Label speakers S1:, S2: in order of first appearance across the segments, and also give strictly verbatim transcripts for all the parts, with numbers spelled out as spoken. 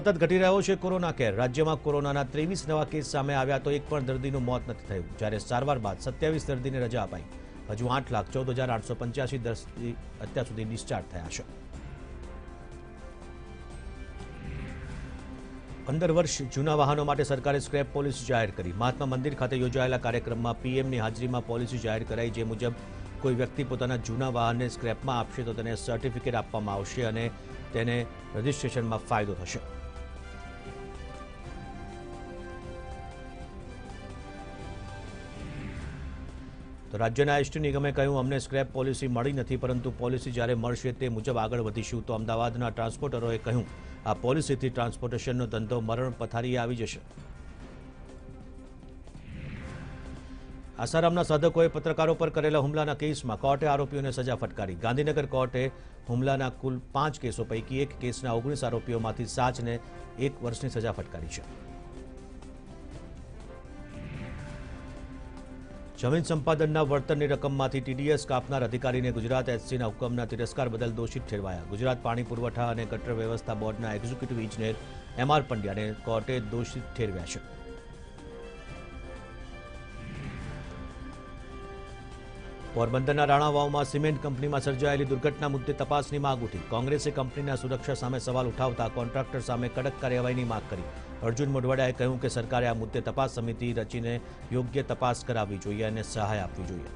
S1: સતત ઘટી રહ્યો છે કોરોના કેર। રાજ્યમાં કોરોનાના ત્રેવીસ નવા કેસ સામે આવ્યા તો એક પણ દર્દીનું મોત નથી થયું, જ્યારે સારવાર બાદ સત્યાવીસ દર્દીને રજા અપાઈ। હજુ આઠ લાખ ચૌદ હજાર આઠસો પંચ્યાસી દર્દી અત્યાર સુધી ડિસ્ચાર્જ થયા છે। પંદર વર્ષ જૂના વાહનો માટે સરકારે સ્ક્રેપ પોલિસી જાહેર કરી। મહાત્મા મંદિર ખાતે યોજાયેલા કાર્યક્રમમાં પીએમની હાજરીમાં પોલિસી જાહેર કરાઈ, જે મુજબ કોઈ વ્યક્તિ પોતાના જૂના વાહનને સ્ક્રેપમાં આપશે તો તેને સર્ટિફિકેટ આપવામાં આવશે અને તેને રજિસ્ટ્રેશનમાં ફાયદો થશે। તો રાજ્યના એસટી નિગમે કહ્યું, અમને સ્ક્રેપ પોલિસી મળી નથી, પરંતુ પોલિસી જ્યારે મળશે તે મુજબ આગળ વધીશું। તો અમદાવાદના ટ્રાન્સપોર્ટરોએ કહ્યું, આ પોલિસીથી ટ્રાન્સપોર્ટેશનનો ધંધો મરણ પથારીએ આવી જશે। આસારામના સાધકોએ પત્રકારો પર કરેલા હુમલાના કેસમાં કોર્ટે આરોપીઓને સજા ફટકારી। ગાંધીનગર કોર્ટે હુમલાના કુલ પાંચ કેસો પૈકી એક કેસના ઓગણીસ આરોપીઓમાંથી સાતને એક વર્ષની સજા ફટકારી છે। જમીન સંપાદનના વળતરની રકમમાંથી ટીડીએસ કાપનાર અધિકારીને ગુજરાત એસસીના હુકમના તિરસ્કાર બદલ દોષિત ઠેરવાયા। ગુજરાત પાણી પુરવઠા અને ગટર વ્યવસ્થા બોર્ડના એક્ઝિક્યુટિવ ઇજનેર એમ આર પંડ્યાને કોર્ટે દોષિત ઠેરવ્યા છે। પોરબંદરના રાણાવાવમાં સિમેન્ટ કંપનીમાં સર્જાયેલી દુર્ઘટના મુદ્દે તપાસની માંગ ઉઠી। કોંગ્રેસે કંપનીના સુરક્ષા સામે સવાલ ઉઠાવતા કોન્ટ્રાક્ટર સામે કડક કાર્યવાહીની માંગ કરી। અર્જુન મોઢવાડિયાએ કહ્યું કે સરકારે આ મુદ્દે તપાસ સમિતિ રચીને યોગ્ય તપાસ કરાવવી જોઈએ અને સહાય આપવી જોઈએ।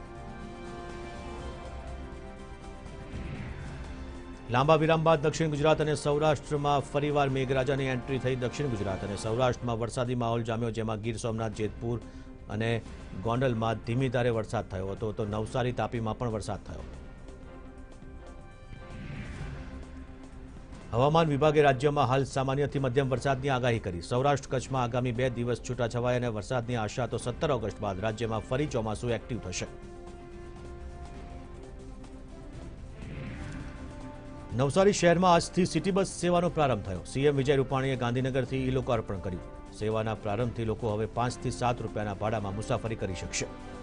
S1: લાંબા વિરામ બાદ દક્ષિણ ગુજરાત અને સૌરાષ્ટ્રમાં ફરીવાર મેઘરાજાની એન્ટ્રી થઈ। દક્ષિણ ગુજરાત અને સૌરાષ્ટ્રમાં વરસાદી માહોલ જામ્યો, જેમાં ગીર સોમનાથ, જેતપુર અને ગોંડલમાં ધીમી ધારે વરસાદ થયો હતો, તો નવસારી, તાપીમાં પણ વરસાદ થયો। હવામાન વિભાગે રાજ્યમાં હાલ સામાન્યથી મધ્યમ વરસાદની આગાહી કરી। સૌરાષ્ટ્ર કચ્છમાં આગામી બે દિવસ છૂટાછવાયા અને વરસાદની આશા, તો સત્તર ઓગસ્ટ બાદ રાજ્યમાં ફરી ચોમાસું એક્ટિવ થશે। નવસારી શહેરમાં આજથી સિટી બસ સેવાનો પ્રારંભ થયો। સીએમ વિજય રૂપાણીએ ગાંધીનગરથી ઈ લોકાર્પણ કર્યું। સેવાના પ્રારંભથી લોકો હવે પાંચથી સાત રૂપિયાના ભાડામાં મુસાફરી કરી શકશે।